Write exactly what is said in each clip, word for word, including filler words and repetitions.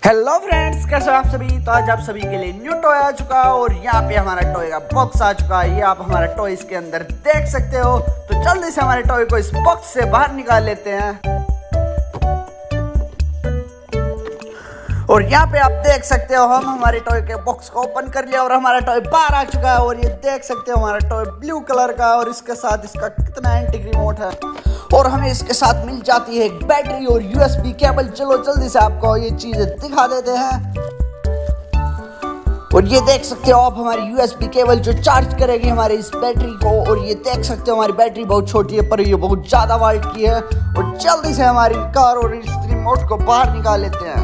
Hello friends, कैसे हो आप सभी। तो आज आप सभी के लिए न्यू टॉय आ चुका है और यहाँ पे हमारा टॉय का बॉक्स आ चुका है। ये आप हमारा टॉय इसके अंदर देख सकते हो। तो जल्दी से हमारे टॉय को इस बॉक्स से बाहर निकाल लेते हैं। और यहाँ पे आप देख सकते हो हम हमारे टॉय के बॉक्स को ओपन कर लिया और हमारा टॉय बाहर आ चुका है। और ये देख सकते हो हमारा टॉय ब्लू कलर का और इसके साथ इसका कितना एंटीक रिमोट है और हमें इसके साथ मिल जाती है एक बैटरी और यूएसबी केबल। चलो जल्दी से आपको ये चीजें दिखा देते हैं। और ये देख सकते हो आप हमारी यूएसबी केबल जो चार्ज करेगी हमारे इस बैटरी को। और ये देख सकते हो हमारी बैटरी बहुत छोटी है पर ये बहुत ज्यादा वाट की है। और जल्दी से हमारी कार और इस रिमोट को बाहर निकाल लेते हैं।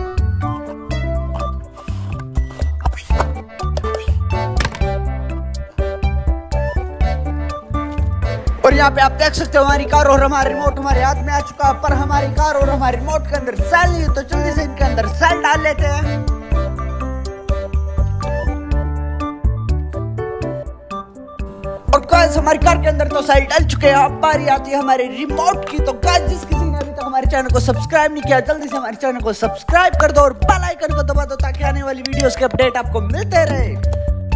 और यहाँ पे आप देख सकते हो हमारी कार और हमारा रिमोट हमारे हाथ में आ चुका है। पर हमारी कार और हमारे रिमोट के अंदर सेल नहीं है, तो जल्दी से इनके अंदर सेल डाल लेते हैं। और गाइस हमारी कार के अंदर तो सेल डाल चुके हैं। अब बारी आती है हमारे रिमोट की। तो गाइस जिस किसी ने अभी तक हमारे चैनल को सब्सक्राइब नहीं किया, जल्दी से हमारे चैनल को सब्सक्राइब कर दो और बेल आइकन को दबा दो ताकि आने वाली वीडियोस के अपडेट आपको मिलते रहे।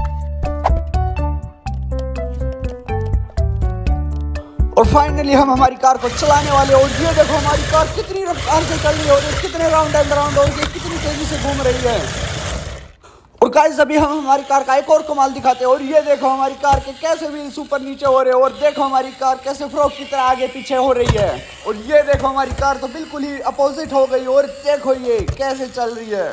और फाइनली हम हमारी कार को चलाने वाले। और ये देखो हमारी कार कितनी रफ्तार से चल रही है और ये कितने राउंड एंड राउंड और ये कितनी तेजी से घूम रही है। और गाइस अभी हम हमारी कार का एक और कमाल दिखाते हैं। और ये देखो हमारी कार के कैसे व्हील्स ऊपर नीचे हो रहे हैं और देखो हमारी कार कैसे फ्रॉक की तरह आगे पीछे हो रही है। और ये देखो हमारी कार तो बिल्कुल ही अपोजिट हो गई और देखो ये कैसे चल रही है।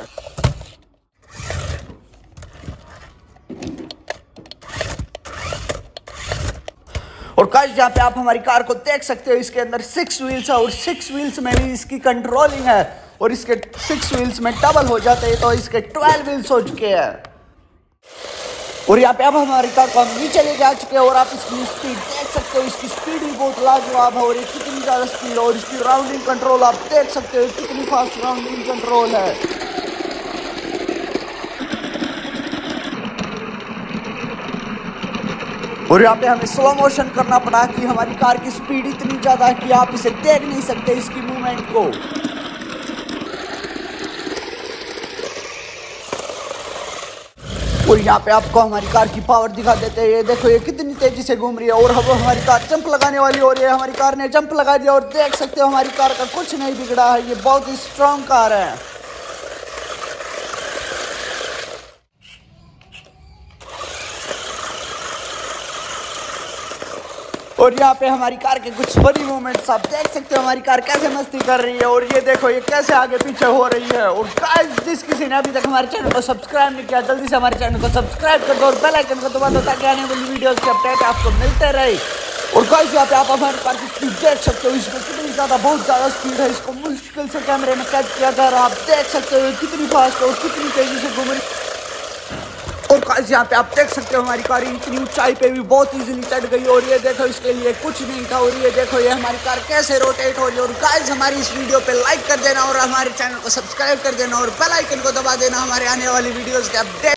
और गाइस यहाँ पे आप हमारी कार को देख सकते हो। इसके अंदर सिक्स व्हील्स है और सिक्स व्हील्स में भी इसकी कंट्रोलिंग है। और इसके सिक्स व्हील्स में डबल हो जाते हैं तो इसके ट्वेल्व व्हील्स हो चुके हैं। और यहाँ पे अब हमारी कार को हम नीचे लेके आ चुके हैं। और आप इसकी स्पीड देख सकते हो। इसकी स्पीड भी बहुत लाजवाब है और ये कितनी ज्यादा स्पीड है। और इसकी राउंडिंग कंट्रोल आप देख सकते हो कितनी फास्ट राउंडिंग कंट्रोल है। और यहाँ पे हमें स्लो मोशन करना पड़ा कि हमारी कार की स्पीड इतनी ज्यादा है कि आप इसे देख नहीं सकते इसकी मूवमेंट को। और यहाँ पे आपको हमारी कार की पावर दिखा देते हैं। ये देखो ये कितनी तेजी से घूम रही है। और अब हमारी कार जंप लगाने वाली हो रही है। हमारी कार ने जंप लगा दिया और देख सकते हो हमारी कार का कुछ नहीं बिगड़ा है। ये बहुत ही स्ट्रॉन्ग कार है। और यहाँ पे हमारी कार के कुछ फनी मोमेंट्स आप देख सकते हो। हमारी कार कैसे मस्ती कर रही है और ये देखो ये कैसे आगे पीछे हो रही है। और गाइस जिस किसी ने अभी तक हमारे चैनल को सब्सक्राइब नहीं किया, जल्दी से हमारे चैनल को सब्सक्राइब कर दो और बेल आइकन को दबा दो ताकि आने वाली वीडियोस के अपडेट आपको मिलते रहे। और गाइस यहाँ पे आप हमारी कार की स्पीड देख सकते हो। इसमें कितनी ज्यादा बहुत ज्यादा स्पीड है। इसको मुश्किल से कैमरे में कैद किया जा रहा है। आप देख सकते हो कितनी फास्ट है और कितनी तेजी से घूम रही है। और गाइस यहाँ पे आप देख सकते हो हमारी कार इतनी ऊंचाई पे भी बहुत इजीली चढ़ गई। और ये देखो इसके लिए कुछ नहीं था। और ये देखो ये हमारी कार कैसे रोटेट हो रही है। और गाइस हमारी इस वीडियो पे लाइक कर देना और हमारे चैनल को सब्सक्राइब कर देना और बेल आइकन को दबा देना हमारे आने वाली वीडियोस के अपडेट